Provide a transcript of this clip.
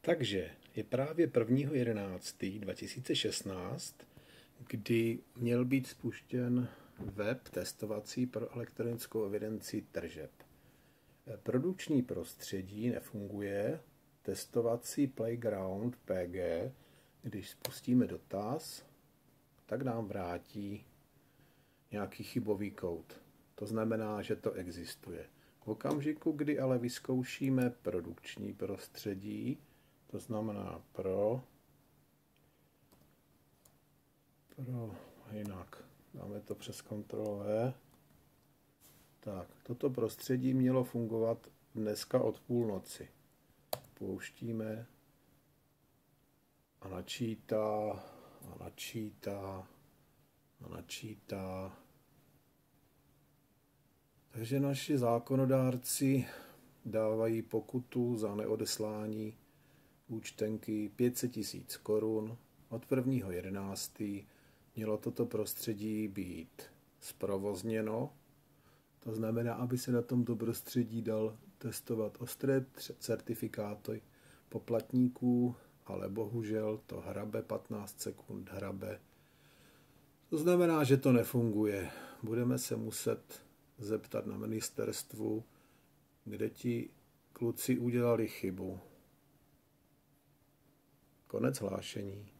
Takže je právě 1.11.2016, kdy měl být spuštěn web testovací pro elektronickou evidenci tržeb. Produkční prostředí nefunguje, testovací Playground PG, když spustíme dotaz, tak nám vrátí nějaký chybový kód. To znamená, že to existuje. V okamžiku, kdy ale vyzkoušíme produkční prostředí, to znamená jinak, dáme to přes Ctrl+V. Tak, toto prostředí mělo fungovat dneska od půlnoci. Pouštíme a načítá. Takže naši zákonodárci dávají pokutu za neodeslání účtenky 500 000 korun. Od 1.11. mělo toto prostředí být zprovozněno. To znamená, aby se na tomto prostředí dal testovat ostré certifikáty poplatníků, ale bohužel to hrabe 15 sekund, hrabe. To znamená, že to nefunguje. Budeme se muset zeptat na ministerstvu, kde ti kluci udělali chybu. Konec hlášení.